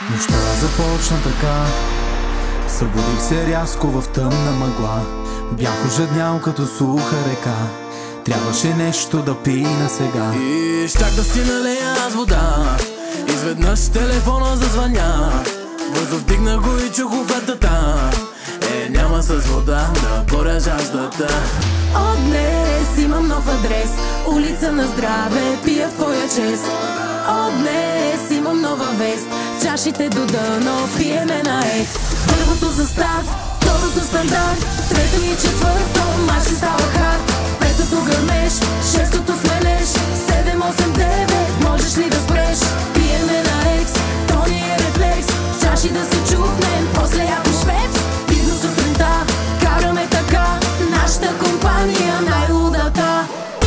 Нощта започна така. Събудих се рязко в тъмна мъгла. Бях ожеднял като суха река. Трябваше нещо да пина сега. И щях да си налея аз вода. Изведнъж телефона зазвъня. Бързо вдигна го и чух офертата. Няма с вода да боря жаждата. От днес имам нов адрес, улица на здраве, пия в твоя чест. От днес имам нова вест, чашите до дъно, пиеме на екс. Първото за старт, второто стандарт, трето и четвърто, марш и става хард. Петото гърмеш, шестото сменеш, 7, 8, 9, можеш ли да спреш? Пиеме на екс, то ни е рефлекс, чаши да се чукнем, после яко швепс. Видно сутринта, караме така, нашата компания най-лудата.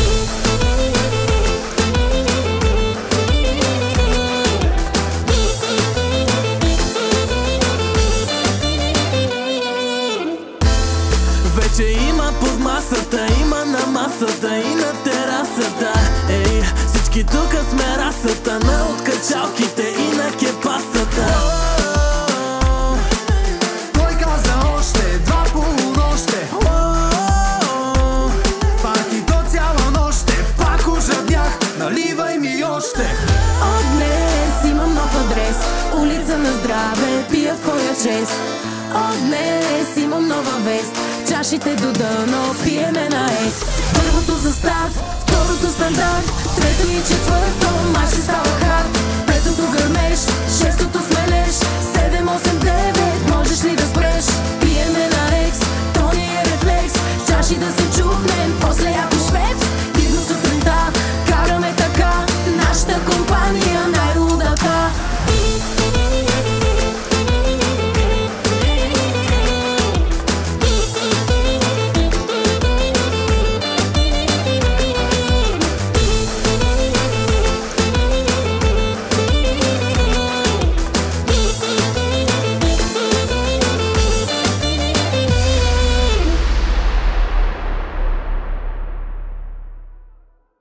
Вече има под масата, има на масата и на терасата. Ей, всички тука сме расата на откачалките и на кепасата. Той каза още два полуноще. Партито цяла нощ, пак ожаднях, наливай ми още. От днес имам нов адрес, улица на здраве, пия в твоя чест. От днес имам нова вест, чашите до дъно, пиеме на екс. Първото за старт, второто стандарт, трето и четвърто, марш и става хард.